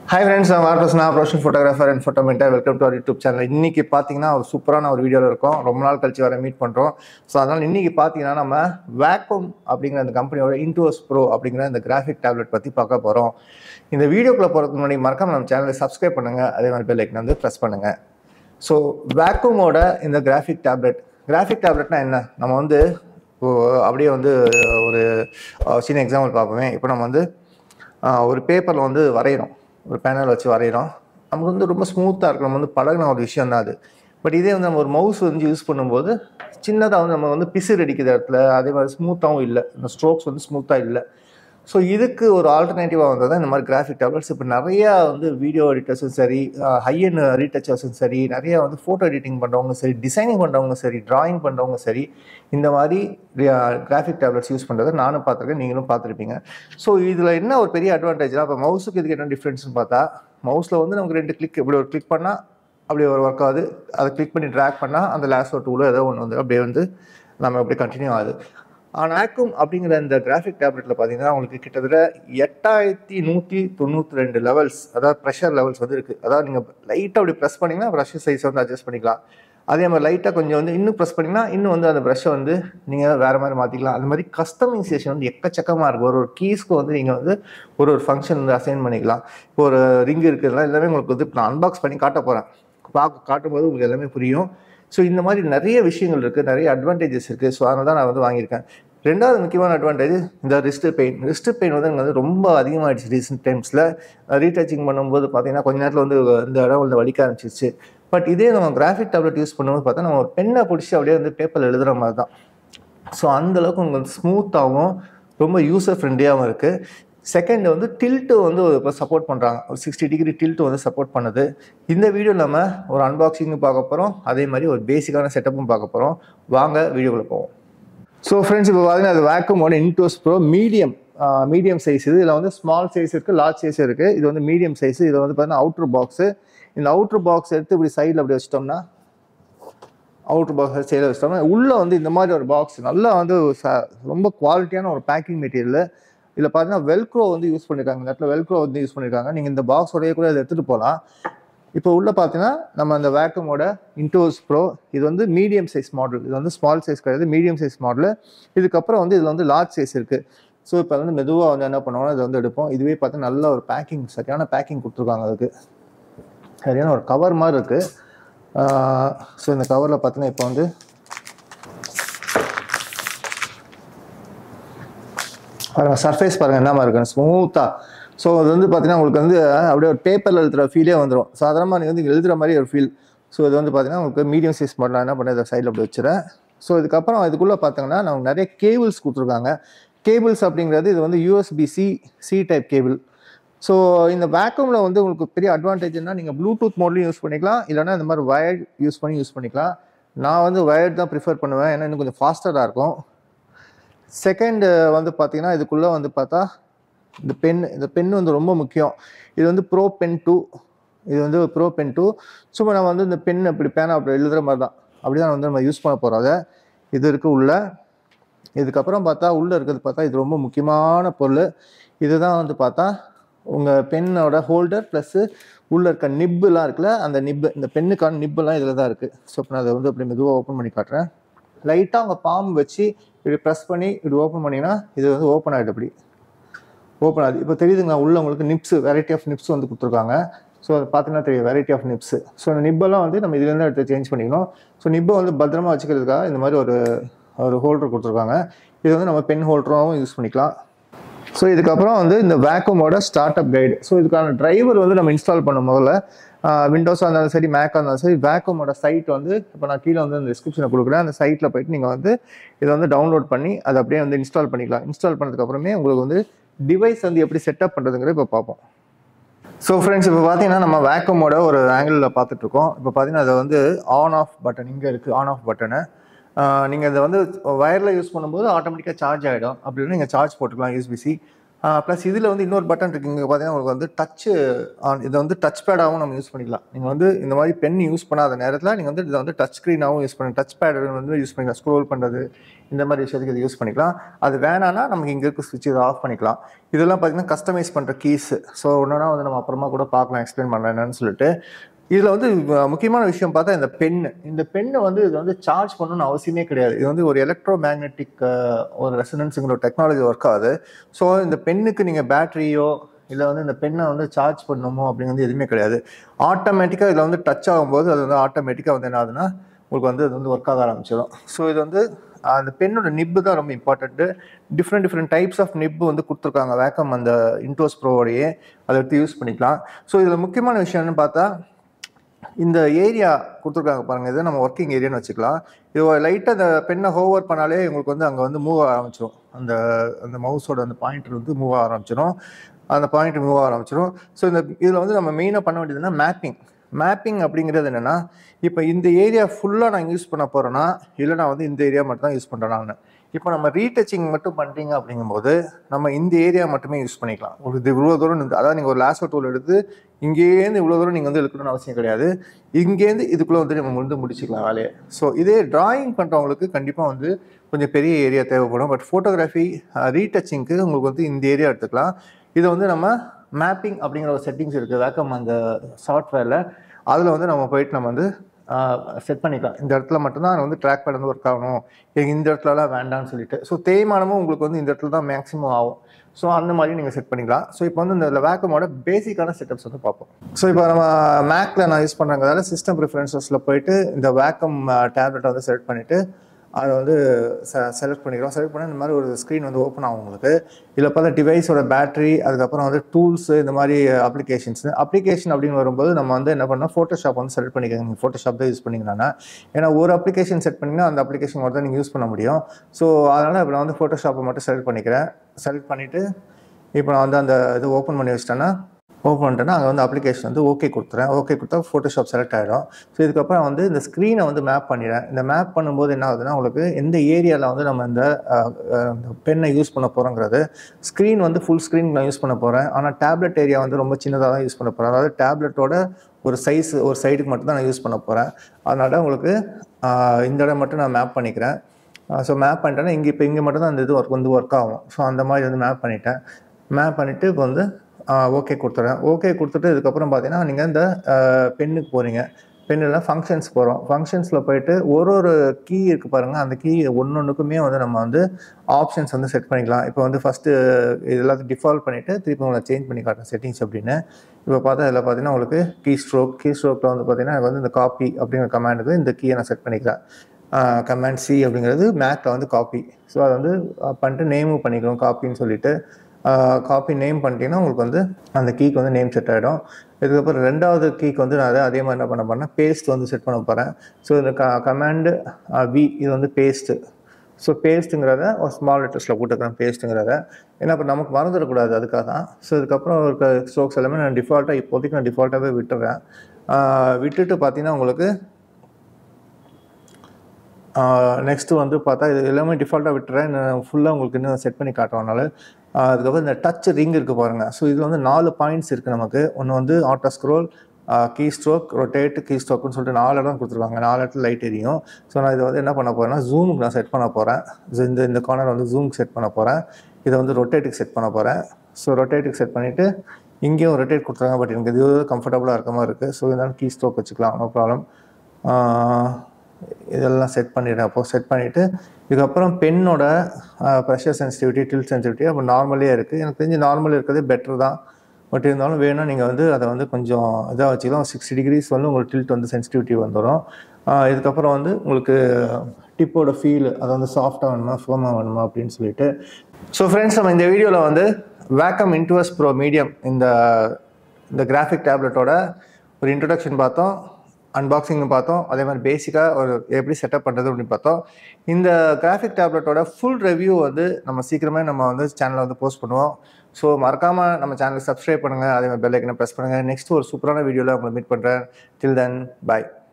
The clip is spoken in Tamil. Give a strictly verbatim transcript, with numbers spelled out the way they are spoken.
Hi friends, I'm R Prasanna, professional photographer and photometer. Welcome to our YouTube channel. இன்னைக்கு பாத்தீங்கன்னா ஒரு சூப்பரான ஒரு வீடியோல இருக்கோம். ரொம்ப நாள் கழிச்சு வர மீட் பண்றோம். சோ அதனால இன்னைக்கு பாத்தீங்கன்னா நம்ம Wacom அப்படிங்கற அந்த கம்பெனியோட Intuos Pro அப்படிங்கற அந்த கிராஃபிக் டேப்லெட் பத்தி பார்க்க போறோம். இந்த வீடியோக்குள்ள போறதுக்கு முன்னாடி மறக்காம நம்ம சேனலை சப்ஸ்கிரைப் பண்ணுங்க. அதே மாதிரி பெல் ஐகானை வந்து பிரஸ் பண்ணுங்க. சோ Wacom ஓட இந்த கிராஃபிக் டேப்லெட், கிராஃபிக் டேப்லெட்னா என்ன? நம்ம வந்து அப்படியே வந்து ஒரு சின்ன எக்ஸாம்பிள் பார்ப்போமே. இப்போ நம்ம வந்து ஒரு பேப்பர்ல வந்து வரையறோம். ஒரு பேனல் வச்சு வரைகிறோம். நமக்கு வந்து ரொம்ப ஸ்மூத்தாக இருக்கும். நம்ம வந்து பழகின ஒரு விஷயம் தான் அது. பட் இதே வந்து நம்ம ஒரு மவுஸ் வந்து யூஸ் பண்ணும்போது சின்னதாக வந்து நம்ம வந்து பிசுறு அடிக்கிற இடத்துல அதே மாதிரி ஸ்மூத்தாகவும் இல்லை, இந்த ஸ்ட்ரோக்ஸ் வந்து ஸ்மூத்தாக இல்லை. ஸோ இதுக்கு ஒரு ஆல்டர்னேட்டிவாக வந்தது தான் இந்த மாதிரி கிராஃபிக் டேப்லெட்ஸ். இப்போ நிறையா வந்து வீடியோ எடிட்டர்ஸும் சரி, ஹை அண்ட் ரீடச்சர்ஸும் சரி, நிறையா வந்து ஃபோட்டோ எடிட்டிங் பண்ணுறவங்க சரி, டிசைனிங் பண்ணுறவங்க சரி, ட்ராயிங் பண்ணுறவங்க சரி, இந்த மாதிரி கிராஃபிக் டேப்லெட்ஸ் யூஸ் பண்ணுறதை நானும் பார்த்துருக்கேன், நீங்களும் பார்த்துருப்பீங்க. ஸோ இதில் என்ன ஒரு பெரிய அட்வான்டேஜ்னா, இப்போ மவுஸுக்கு இதுக்கு என்ன டிஃப்ரென்ஸ்னு பார்த்தா, மவுஸில் வந்து நமக்கு ரெண்டு கிளிக், இப்படி ஒரு கிளிக் பண்ணால் அப்படி ஒரு ஒர்க் ஆகுது, அதை கிளிக் பண்ணி ட்ராக் பண்ணால் அந்த லேசோ டூலோ ஏதோ ஒன்று வந்து அப்படியே வந்து நம்ம அப்படியே கண்டினியூ ஆகுது. ஆனால் Wacom அப்படிங்கிற இந்த கிராஃபிக் டேப்லெட்டில் பார்த்தீங்கன்னா உங்களுக்கு கிட்டத்தட்ட எட்டாயிரத்தி நூற்றி தொண்ணூற்றி ரெண்டு லெவல்ஸ், அதாவது ப்ரெஷர் லெவல்ஸ் வந்து இருக்குது. அதாவது நீங்கள் லைட்டாக அப்படி ப்ரெஸ் பண்ணிங்கன்னா ப்ரஷ் சைஸ் வந்து அட்ஜஸ்ட் பண்ணிக்கலாம். அதே மாதிரி லைட்டாக கொஞ்சம் வந்து இன்னும் ப்ரெஸ் பண்ணிங்கன்னா இன்னும் வந்து அந்த ப்ரஷ்ஷை வந்து நீங்கள் வேறு மாதிரி மாற்றிக்கலாம். அந்த மாதிரி கஸ்டமைசேஷன் வந்து எக்கச்சக்கமாக இருக்குது. ஒரு ஒரு கீஸ்க்கு வந்து நீங்கள் வந்து ஒரு ஒரு ஃபங்க்ஷன் வந்து அசைன் பண்ணிக்கலாம். இப்போ ஒரு ரிங் இருக்குதுலாம் எல்லாமே உங்களுக்கு வந்து நான் அன்பாக்ஸ் பண்ணி காட்ட போகிறேன். பார்க்க காட்டும்போது உங்களுக்கு எல்லாமே புரியும். ஸோ இந்த மாதிரி நிறைய விஷயங்கள் இருக்குது, நிறைய அட்வான்டேஜஸ் இருக்குது. ஸோ அதனால தான் நான் வந்து வாங்கியிருக்கேன். ரெண்டாவது முக்கியமான அட்வான்டேஜ் இந்த ரிஸ்ட் பெயின். ரிஸ்ட் பெயின் வந்து எனக்கு வந்து ரொம்ப அதிகமாகிடுச்சு ரீசெண்ட் டைம்ஸில். ரீடச்சிங் பண்ணும்போது பார்த்தீங்கன்னா கொஞ்ச நேரத்தில் வந்து இந்த இடம் வந்து வலிக்க ஆரம்பிச்சிருச்சு. பட் இதே நம்ம கிராஃபிக் டேப்லெட் யூஸ் பண்ணும்போது பார்த்தா நம்ம ஒரு பெண்ணை பிடிச்சி அப்படியே வந்து பேப்பரில் எழுதுகிற மாதிரி தான். ஸோ அந்தளவுக்கு உங்களுக்கு வந்து ஸ்மூத்தாகவும் ரொம்ப யூசர் ஃப்ரெண்ட்லியாகவும் இருக்குது. செகண்ட் வந்து டில்ட்டு வந்து இப்போ சப்போர்ட் பண்ணுறாங்க. ஒரு சிக்ஸ்டி டிகிரி டில்ட்டு வந்து சப்போர்ட் பண்ணுது. இந்த வீடியோ நம்ம ஒரு அன்பாக்சிங்கும் பார்க்க போகிறோம், அதே மாதிரி ஒரு பேசிக்கான செட்டப்பும் பார்க்க போகிறோம். வாங்க வீடியோக்குள்ளே போவோம். ஸோ ஃப்ரெண்ட்ஸ், இப்போ பார்த்தீங்கன்னா அது Wacom Intuos Pro medium medium size. இது இதில் வந்து ஸ்மால் சைஸ் இருக்குது, லார்ஜ் சைஸ் இருக்குது. இது வந்து மீடியம் சைஸ். இது வந்து பார்த்தீங்கன்னா அவுட்ரு பாக்ஸு. இந்த அவுட்ரு பாக்ஸ் எடுத்து இப்படி சைடில் அப்படி வச்சிட்டோம்னா, அவுட்ரு பாக்ஸ் சைடில் வச்சிட்டோம்னா உள்ளே வந்து இந்த மாதிரி ஒரு பாக்ஸ் நல்லா வந்து ரொம்ப குவாலிட்டியான ஒரு பேக்கிங் மெட்டீரியல். இதில் பார்த்தீங்கன்னா வெல்க்ரோ வந்து யூஸ் பண்ணியிருக்காங்க. இந்த இடத்துல வெல்க்ரோ வந்து யூஸ் பண்ணியிருக்காங்க. நீங்கள் இந்த பாக்ஸோடையே கூட இதை எடுத்துகிட்டு போகலாம். இப்போ உள்ள பார்த்தீங்கன்னா நம்ம அந்த Wacom Intuos Pro, இது வந்து மீடியம் சைஸ் மாடல். இது வந்து ஸ்மால் சைஸ் கிடையாது, மீடியம் சைஸ் மாடல். இதுக்கப்புறம் வந்து இதில் வந்து லார்ஜ் சைஸ் இருக்குது. ஸோ இப்போ வந்து மெதுவாக வந்து என்ன பண்ணுவோம்னா இதை வந்து எடுப்போம். இதுவே பார்த்தா நல்ல ஒரு பேக்கிங், சரியான பேக்கிங் கொடுத்துருக்காங்க. அதுக்கு சரியான ஒரு கவர் மாதிரி இருக்குது. ஸோ இந்த கவரில் பார்த்தீங்கன்னா இப்போ வந்து பாருங்கள், சர்ஃபேஸ் பாருங்கள் என்ன மாதிரி இருக்குன்னு, ஸ்மூத்தாக. ஸோ அது வந்து பார்த்தீங்கன்னா உங்களுக்கு வந்து அப்படியே ஒரு பேப்பரில் எழுதுகிற ஃபீலே வந்துடும். சாதாரணமாக நீங்கள் வந்து எழுதுகிற மாதிரி ஒரு ஃபீல். ஸோ இது வந்து பார்த்தீங்கன்னா உங்களுக்கு மீடியம் சைஸ் மாடல். என்ன பண்ண இதை சைடில் அப்படி வச்சுறேன். ஸோ இதுக்கப்புறம் இதுக்குள்ளே பார்த்தீங்கன்னா நமக்கு நிறைய கேபிள்ஸ் கொடுத்துருக்காங்க. கேபிள்ஸ் அப்படிங்கிறது இது வந்து USB C C type cable. So இந்த Wacomல வந்து உங்களுக்கு பெரிய அட்வான்டேஜ்னா நீங்கள் ப்ளூடூத் மோட்லையும் யூஸ் பண்ணிக்கலாம், இல்லைனா இந்த மாதிரி வயர்ட் யூஸ் பண்ணி யூஸ் பண்ணிக்கலாம். நான் வந்து வயர்ட் தான் ப்ரிஃபர் பண்ணுவேன், ஏன்னா இன்னும் கொஞ்சம் ஃபாஸ்டராக இருக்கும். செகண்ட் வந்து பார்த்தீங்கன்னா இதுக்குள்ளே வந்து பார்த்தா இந்த பென், இந்த பென் வந்து ரொம்ப முக்கியம். இது வந்து ப்ரோ பென் டூ. இது வந்து ப்ரோ பென் டூ. சும்மா நம்ம வந்து இந்த பென் அப்படி பேனா அப்படி எழுதுகிற மாதிரி தான், அப்படி தான் வந்து நம்ம யூஸ் பண்ண போகிறோம். அதை இது இருக்குது உள்ள. இதுக்கப்புறம் பார்த்தா உள்ளே இருக்கிறது பார்த்தா இது ரொம்ப முக்கியமான பொருள். இதுதான் வந்து பார்த்தா உங்கள் பென்னோட ஹோல்டர் ப்ளஸ்ஸு உள்ளே இருக்க நிப்புலாம் இருக்குல்ல, அந்த நிப்பு, இந்த பென்னுக்கான நிப்புலாம் இதில் தான் இருக்குது. ஸோ இப்போ நான் அதை வந்து அப்படி மெதுவாக ஓப்பன் பண்ணி காட்டுறேன். லைட்டாக உங்கள் பாம் வச்சு இப்படி ப்ரெஸ் பண்ணி இப்படி ஓப்பன் பண்ணிங்கன்னா இது வந்து ஓப்பன் ஆகிடும். அப்படி ஓப்பன் ஆகுது. இப்போ தெரியுதுங்களா, உள்ள உங்களுக்கு நிப்ஸு, வெரைட்டி ஆஃப் நிப்ஸ் வந்து கொடுத்துருக்காங்க. ஸோ அதை பார்த்தீங்கன்னா தெரியும், வெரைட்டி ஆஃப் நிப்ஸு. ஸோ அந்த நிப்பெல்லாம் வந்து நம்ம இதுலேருந்து எடுத்து சேஞ்ச் பண்ணிக்கணும். ஸோ நிப்பை வந்து பத்திரமா வச்சுக்கிறதுக்காக இந்த மாதிரி ஒரு ஒரு ஹோல்டர் கொடுத்துருக்காங்க. இது வந்து நம்ம பென் ஹோல்டராகவும் யூஸ் பண்ணிக்கலாம். ஸோ இதுக்கப்புறம் வந்து இந்த Wacom start up guide. So இதுக்கான டிரைவர் வந்து நம்ம இன்ஸ்டால் பண்ணும் முதல்ல விண்டோஸாக இருந்தாலும் சரி, மேக்காக இருந்தாலும் சரி, Wacom சைட் வந்து இப்போ நான் கீழே வந்து இந்த டிஸ்கிரிப்ஷனை கொடுக்குறேன். அந்த சைட்டில் போய்ட்டு நீங்கள் வந்து இதை வந்து டவுன்லோட் பண்ணி அதை அப்படியே வந்து இன்ஸ்டால் பண்ணிக்கலாம். இன்ஸ்டால் பண்ணதுக்கப்புறமே உங்களுக்கு வந்து டிவைஸ் வந்து எப்படி செட்டப் பண்ணுறதுங்கிறத இப்போ பார்ப்போம். ஸோ ஃப்ரெண்ட்ஸ், இப்போ பார்த்தீங்கன்னா நம்ம Wacom ஒரு ஆங்கிளில் பார்த்துட்ருக்கோம். இப்போ பார்த்தீங்கன்னா அதை வந்து ஆன் ஆஃப் பட்டன் இங்கே இருக்குது, ஆன் ஆஃப் பட்டனு. நீங்கள் இதை வந்து வயரில் யூஸ் பண்ணும்போது ஆட்டோமேட்டிக்காக சார்ஜ் ஆகிடும். அப்படி இல்லைன்னா நீங்கள் சார்ஜ் போட்டுக்கலாம் யூஎஸ்பி-சி. ப்ளஸ் இதில் வந்து இன்னொரு பட்டன் இருக்குது. இங்கே பார்த்தீங்கன்னா உங்களுக்கு வந்து டச்சு ஆன், இதை வந்து டச் பேடாகவும் நம்ம யூஸ் பண்ணிக்கலாம். நீங்கள் வந்து இந்த மாதிரி பென் யூஸ் பண்ணாத நேரத்தில் நீங்கள் வந்து இதை வந்து டச் ஸ்க்ரீனாகவும் யூஸ் பண்ணி டச் பேட் வந்து யூஸ் பண்ணிக்கலாம். ஸ்க்ரோல் பண்ணுறது இந்த மாதிரி விஷயத்துக்கு இதை யூஸ் பண்ணிக்கலாம். அது வேணான்னா நமக்கு இங்கே இருக்க ஸ்விட்ச் இதை ஆஃப் பண்ணிக்கலாம். இதெல்லாம் பார்த்தீங்கன்னா கஸ்டமைஸ் பண்ணுற கீஸ். ஸோ ஒன்றுனா வந்து நம்ம அப்புறமா கூட பார்க்கலாம், எக்ஸ்பிளைன் பண்ணலாம் என்னன்னு சொல்லிட்டு. இதில் வந்து முக்கியமான விஷயம் பார்த்தா இந்த பென்னு. இந்த பெண்ணை வந்து இது வந்து சார்ஜ் பண்ணணும்னு அவசியமே கிடையாது. இது வந்து ஒரு எலக்ட்ரோ மேக்னெட்டிக் ஒரு ரெசனன்ஸுங்கிற டெக்னாலஜி ஒர்க் ஆகுது. ஸோ இந்த பென்னுக்கு நீங்கள் பேட்டரியோ இல்லை வந்து இந்த பெண்ணை வந்து சார்ஜ் பண்ணணுமோ அப்படிங்கிறது எதுவுமே கிடையாது. ஆட்டோமேட்டிக்காக இதில் வந்து டச் ஆகும்போது அது வந்து ஆட்டோமேட்டிக்காக வந்து என்ன ஆகுதுன்னா உங்களுக்கு வந்து இது வந்து ஒர்க் ஆக ஆரம்பிச்சிடும். ஸோ இது வந்து அந்த பெண்ணோட நிப்பு தான் ரொம்ப important. Different different types of nib வந்து கொடுத்துருக்காங்க Wacom அந்த இன்டோஸ் ப்ரோவோடையே. அதை எடுத்து யூஸ் பண்ணிக்கலாம். ஸோ இதில் முக்கியமான விஷயம் என்னன்னு பார்த்தா இந்த ஏரியா கொடுத்துருக்காங்க பாருங்கள். இதை நம்ம ஒர்க்கிங் ஏரியான்னு வச்சுக்கலாம். இது லைட்டாக அந்த பெண்ணை ஹோவர் பண்ணாலே உங்களுக்கு வந்து அங்கே வந்து மூவ் ஆரம்பிச்சிடும். அந்த அந்த மவுஸோட அந்த பாயிண்டர் வந்து மூவ் ஆரம்பிச்சிடும். அந்த பாயிண்ட் மூவ் ஆரம்பிச்சிடும். ஸோ இந்த இதில் வந்து நம்ம மெயினாக பண்ண வேண்டியதுன்னா மேப்பிங். மேப்பிங் அப்படிங்கிறது என்னென்னா, இப்போ இந்த ஏரியா ஃபுல்லாக நான் யூஸ் பண்ண போகிறேன்னா இல்லை நான் வந்து இந்த ஏரியா மட்டும் தான் யூஸ் பண்ணுறேன் நான். இப்போ நம்ம ரீடச்சிங் மட்டும் பண்ணுறீங்க அப்படிங்கும்போது நம்ம இந்த ஏரியா மட்டுமே யூஸ் பண்ணிக்கலாம். ஒரு இது இவ்வளோ தூரம் இருந்து, அதாவது நீங்கள் ஒரு லேசர் டூல் எடுத்து இங்கேருந்து இவ்வளோ தூரம் நீங்கள் வந்து இழுக்கணும்னு அவசியம் கிடையாது. இங்கேருந்து இதுக்குள்ளே வந்து நம்ம வந்து முடிச்சுக்கலாம் வேலையை. ஸோ இதே டிராயிங் பண்ணுறவங்களுக்கு கண்டிப்பாக வந்து கொஞ்சம் பெரிய ஏரியா தேவைப்படும். பட் ஃபோட்டோகிராஃபி ரீடச்சிங்க்கு உங்களுக்கு வந்து இந்த ஏரியா எடுத்துக்கலாம். இதை வந்து நம்ம மேப்பிங் அப்படிங்கிற ஒரு செட்டிங்ஸ் இருக்குது Wacom அந்த சாஃப்ட்வேரில். அதில் வந்து நம்ம போயிட்டு நம்ம வந்து செட் பண்ணிக்கலாம். இந்த இடத்துல மட்டும்தான் வந்து ட்ராக் பேட் வந்து ஒர்க் ஆகணும், இந்த இடத்துலலாம் வேண்டாம்னு சொல்லிட்டு. ஸோ தேய்மானமும் உங்களுக்கு வந்து இந்த இடத்துல தான் மேக்ஸிமம் ஆகும். ஸோ அந்த மாதிரி நீங்கள் செட் பண்ணிக்கலாம். ஸோ இப்போ வந்து இந்த Wacomோட பேசிக்கான செட்டப்ஸ் வந்து பார்ப்போம். ஸோ இப்போ நம்ம மேக்கில் நான் யூஸ் பண்ணுறதால சிஸ்டம் ப்ரிஃபரன்சஸில் போயிட்டு இந்த Wacom டேப்லெட்டை வந்து செலக்ட் பண்ணிவிட்டு அதை வந்து செ செலக்ட் பண்ணிக்கிறோம். செலக்ட் பண்ணால் இந்த மாதிரி ஒரு ஸ்க்ரீன் வந்து ஓப்பன் ஆகும் உங்களுக்கு. இதில் பார்த்தா டிவைஸோட பேட்டரி, அதுக்கப்புறம் வந்து டூல்ஸு, இந்த மாதிரி அப்ளிகேஷன்ஸ். அப்ளிகேஷன் அப்படின்னு வரும்போது நம்ம வந்து என்ன பண்ணோம், ஃபோட்டோஷாப் வந்து செலக்ட் பண்ணிக்கோங்க. நீங்கள் ஃபோட்டோஷாப் தான் யூஸ் பண்ணிங்கன்னா, ஏன்னா ஒரு அப்ளிகேஷன் செட் பண்ணிங்கன்னா அந்த அப்ளிகேஷன் மட்டும் தான் நீங்கள் யூஸ் பண்ண முடியும். ஸோ அதனால் இப்போ நான் வந்து ஃபோட்டோஷாப்பை மட்டும் செலக்ட் பண்ணிக்கிறேன். செலக்ட் பண்ணிவிட்டு இப்போ நான் வந்து அந்த இது ஓப்பன் பண்ணி வச்சிட்டேன்னா ஓப்பன் பண்ணிட்டேன்னா அங்கே வந்து அப்ளிகேஷன் வந்து ஓகே கொடுத்துறேன். ஓகே கொடுத்தா ஃபோட்டோஷாப் செலக்ட் ஆகிடும். ஸோ இதுக்கப்புறம் வந்து இந்த ஸ்க்ரீனை வந்து மேப் பண்ணிடுறேன். இந்த மேப் பண்ணும்போது என்ன ஆகுதுன்னா உங்களுக்கு எந்த ஏரியாவில் வந்து நம்ம இந்த பென்னை யூஸ் பண்ண போகிறோங்கிறது. ஸ்க்ரீன் வந்து ஃபுல் ஸ்க்ரீன் நான் யூஸ் பண்ண போகிறேன். ஆனால் டேப்லெட் ஏரியா வந்து ரொம்ப சின்னதாக தான் யூஸ் பண்ண போகிறேன். அதாவது டேப்லெட்டோட ஒரு சைஸ் ஒரு சைடுக்கு மட்டும் தான் நான் யூஸ் பண்ண போகிறேன். அதனால் உங்களுக்கு இந்த இடம் மட்டும் நான் மேப் பண்ணிக்கிறேன். ஸோ மேப் பண்ணிட்டேன்னா இங்கே இப்போ இங்கே மட்டும் தான் அந்த இது ஒர்க் வந்து ஒர்க் ஆகும். ஸோ அந்த மாதிரி வந்து மேப் பண்ணிட்டேன். மேப் பண்ணிவிட்டு இப்போ வந்து ஓகே கொடுத்துட்றேன். ஓகே கொடுத்துட்டு இதுக்கப்புறம் பார்த்தீங்கன்னா நீங்கள் இந்த பென்னுக்கு போகிறீங்க. பென்னில் ஃபங்க்ஷன்ஸ் போகிறோம். ஃபங்க்ஷன்ஸில் போயிட்டு ஒரு ஒரு கீ இருக்குது பாருங்கள். அந்த கீ ஒன்று ஒன்றுக்குமே வந்து நம்ம வந்து ஆப்ஷன்ஸ் வந்து செட் பண்ணிக்கலாம். இப்போ வந்து ஃபஸ்ட்டு இது எல்லாத்தையும் டிஃபால்ட் பண்ணிவிட்டு திருப்பி உங்களை சேஞ்ச் பண்ணி காட்டுறேன் செட்டிங்ஸ் அப்படின்னு. இப்போ பார்த்தா இதில் பார்த்தீங்கன்னா உங்களுக்கு கீ ஸ்ட்ரோக் கீ ஸ்ட்ரோக்கில் வந்து பார்த்தீங்கன்னா எனக்கு வந்து இந்த காப்பி அப்படிங்கிற கமாண்டுக்கு இந்த கீயை நான் செட் பண்ணிக்கிறேன். கமாண்ட் சி அப்படிங்கிறது மேக்கில் வந்து காப்பி. ஸோ அதை வந்து பண்ணிட்டு நேமும் பண்ணிக்கிறோம் காப்பின்னு சொல்லிவிட்டு. காப்பி நேம் பண்ணிட்டீங்கன்னா உங்களுக்கு வந்து அந்த கீக்கு வந்து நேம் செட் ஆகிடும். இதுக்கப்புறம் ரெண்டாவது கீக்கு வந்து நான் அதை அதே மாதிரி என்ன பண்ண போகிறேன்னா பேஸ்ட் வந்து செட் பண்ண போகிறேன். ஸோ இந்த க கமாண்டு வி இது வந்து பேஸ்ட்டு. ஸோ பேஸ்ட்டுங்கிறத ஒரு ஸ்மால் லெட்டர்ஸில் போட்டுக்கிறேன் பேஸ்ட்டுங்கிறத. ஏன்னா இப்போ நமக்கு மறந்துடக்கூடாது, அதுக்காக தான். ஸோ இதுக்கப்புறம் இருக்க ஸ்ட்ரோக்ஸ் எல்லாமே நான் டிஃபால்ட்டாக இப்போதைக்கு நான் டிஃபால்ட்டாகவே விட்டுறேன். விட்டுட்டு பார்த்தீங்கன்னா உங்களுக்கு நெக்ஸ்ட்டு வந்து பார்த்தா இது எல்லாமே டிஃபால்ட்டாக விட்டுறேன். ஃபுல்லாக உங்களுக்கு இன்னும் செட் பண்ணி காட்டுறதுனால. அதுக்கப்புறம் இந்த டச் ரிங் இருக்குது பாருங்கள். ஸோ இதில் வந்து நாலு பாயிண்ட்ஸ் இருக்குது நமக்கு. ஒன்று வந்து auto scroll, key stroke, rotate, key ஸ்ட்ரோக்னு சொல்லிட்டு நாலு இடம் கொடுத்துருக்காங்க. நாலு இடத்துல லைட் எரியும். ஸோ நான் இதை வந்து என்ன பண்ண போகிறேன்னா ஜூமுக்கு நான் செட் பண்ண போகிறேன். இந்த இந்த கார்னர் வந்து ஜூமுக்கு செட் பண்ண போகிறேன். இதை வந்து ரொட்டேட்டுக்கு செட் பண்ண போகிறேன். ஸோ ரொட்டேட்டுக்கு செட் பண்ணிவிட்டு இங்கேயும் ரொட்டேட் கொடுத்துருக்காங்க. பட் எனக்கு இது கம்ஃபர்டபுளாக இருக்க மாதிரி இருக்குது. ஸோ இதனால் கீ ஸ்ட்ரோக் வச்சுக்கலாம், நோ ப்ராப்ளம். இதெல்லாம் செட் பண்ணிடுறேன். அப்போது செட் பண்ணிவிட்டு இதுக்கப்புறம் பென்னோட ப்ரெஷர் சென்சிட்டிவிட்டி, டில்ட் சென்சிட்டிவிட்டி அப்போ நார்மலே இருக்குது. எனக்கு தெரிஞ்சு நார்மல் இருக்கிறதே பெட்டர் தான். பட் இருந்தாலும் வேணும் நீங்கள் வந்து அதை வந்து கொஞ்சம் இதாக வச்சுக்கலாம். சிக்ஸ்டி டிகிரிஸ் வந்து உங்களுக்கு டில்ட் வந்து சென்சிட்டிவிட்டி வந்துடும். இதுக்கப்புறம் வந்து உங்களுக்கு டிப்போட ஃபீல் அது வந்து சாஃப்டாக வேணுமா ஃபோமாக வேணுமா அப்படின்னு சொல்லிட்டு. ஸோ ஃப்ரெண்ட்ஸ், நம்ம இந்த வீடியோவில் வந்து Wacom Intuos Pro மீடியம் இந்த இந்த கிராஃபிக் டேப்லெட்டோட ஒரு இன்ட்ரடக்ஷன் பார்த்தோம், அன்பாக்சிங்னு பார்த்தோம். அதே மாதிரி பேசிக்காக ஒரு எப்படி செட்டப் பண்ணுறது அப்படின்னு பார்த்தோம். இந்த கிராஃபிக் டேப்லெட்டோட ஃபுல் ரிவ்யூ வந்து நம்ம சீக்கிரமே நம்ம வந்து சேனலில் வந்து போஸ்ட் பண்ணுவோம். ஸோ மறக்காமல் நம்ம சேனலுக்கு சப்ஸ்கிரைப் பண்ணுங்கள். அதே மாதிரி பெல் ஐக்கனை ப்ரெஸ் பண்ணுங்கள். நெக்ஸ்ட் ஒரு சூப்பரான வீடியோவில் உங்களை மீட் பண்ணுறேன். Till then by.